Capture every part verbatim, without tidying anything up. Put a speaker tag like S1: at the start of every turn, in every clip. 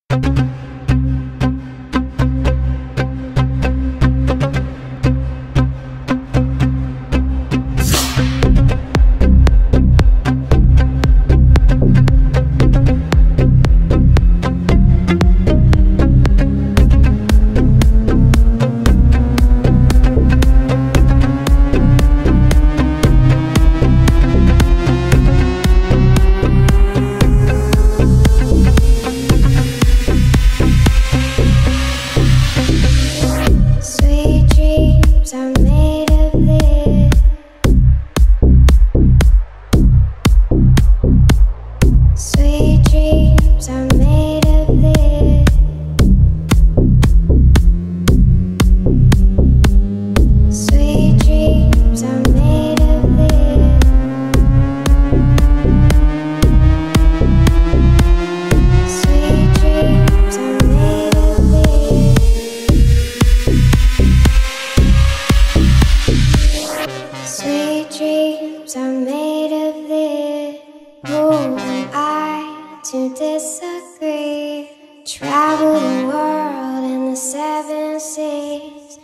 S1: To disagree, travel the world in the seven seas.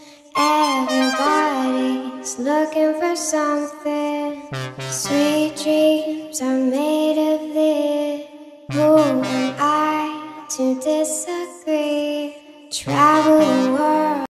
S1: Everybody's looking for something. Sweet dreams are made